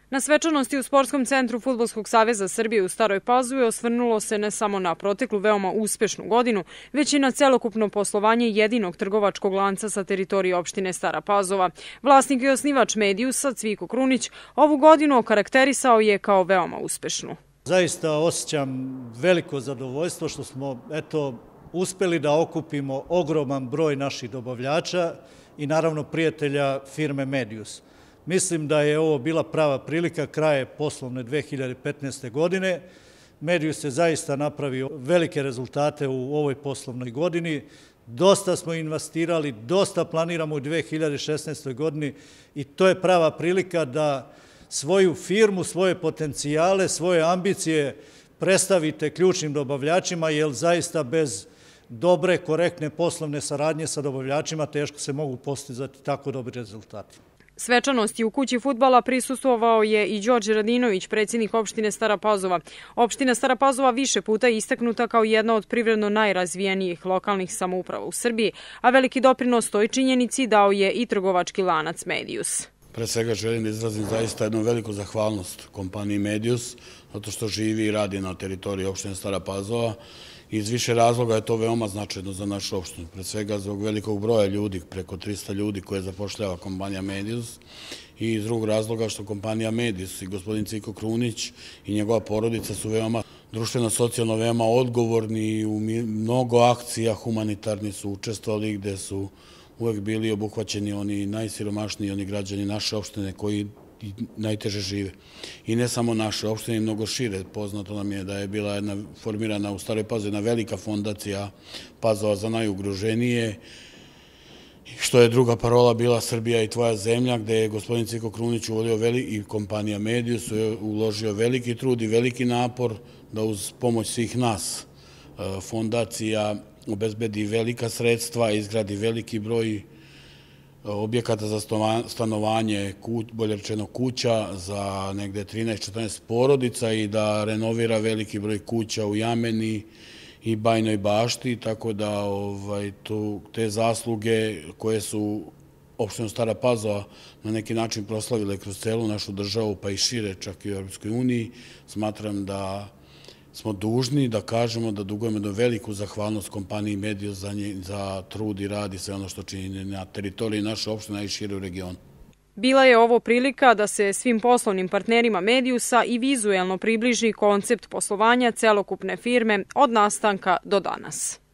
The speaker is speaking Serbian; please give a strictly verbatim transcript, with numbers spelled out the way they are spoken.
Na svečanosti u Sportskom centru Fudbalskog saveza Srbije u Staroj Pazovi osvrnulo se ne samo na proteklu veoma uspešnu godinu, već i na celokupno poslovanje jedinog trgovačkog lanca sa teritorije opštine Stara Pazova. Vlasnik i osnivač Mediusa, Cviko Krunić, ovu godinu okarakterisao je kao veoma uspešnu. Zaista osjećam veliko zadovoljstvo što smo eto, uspeli da okupimo ogroman broj naših dobavljača i naravno prijatelja firme Medius. Mislim da je ovo bila prava prilika kraje poslovne dve hiljade petnaeste. godine. Medius je zaista napravio velike rezultate u ovoj poslovnoj godini. Dosta smo investirali, dosta planiramo u dve hiljade šesnaestoj. godini i to je prava prilika da svoju firmu, svoje potencijale, svoje ambicije predstavite ključnim dobavljačima, jer zaista bez dobre, korektne poslovne saradnje sa dobavljačima teško se mogu postizati tako dobri rezultati. Svečanosti u kući fudbala prisustvovao je i Đorđe Radinović, predsjednik opštine Stara Pazova. Opština Stara Pazova više puta je istaknuta kao jedna od privredno najrazvijenijih lokalnih samouprava u Srbiji, a veliki doprinos toj činjenici dao je i trgovački lanac Medius. Pre svega želim da izrazim zaista jednu veliku zahvalnost kompaniji Medius, zato što živi i radi na teritoriji opštine Stara Pazova. Iz više razloga je to veoma značajno za našu opštinu. Pre svega zbog velikog broja ljudi, preko trista ljudi koje zapošljava kompanija Medius, i iz drugog razloga što kompanija Medius i gospodin Cviko Krunić i njegova porodica su veoma društveno-socijalno veoma odgovorni i u mnogo akcija humanitarni su učestvovali, gde su uvek bili obuhvaćeni oni najsiromašniji, oni građani naše opštine koji najteže žive. I ne samo naše opštine, mnogo šire. Poznato nam je da je bila jedna formirana u Staroj Pazovi jedna velika fondacija Pazova za najugroženije, što je druga parola bila Srbija i tvoja zemlja, gde je gospodin Cviko Krunić uvolio i kompanija Medius je uložio veliki trud i veliki napor da uz pomoć svih nas fondacija obezbedi velika sredstva, izgradi veliki broj objekata za stanovanje, bolje rečeno kuća za negde trinaest četrnaest porodica i da renovira veliki broj kuća u Jameni i Bajnoj Bašti, tako da te zasluge koje su opštinu Stara Pazova na neki način proslavile kroz celu našu državu, pa i šire čak i u Europskoj uniji, smatram da smo dužni da kažemo da dugujemo jednu veliku zahvalnost kompaniji Medius za trud i rad i sve ono što čini na teritoriji naše opštine i šire u regionu. Bila je ovo prilika da se svim poslovnim partnerima Mediusa i vizuelno približi koncept poslovanja celokupne firme od nastanka do danas.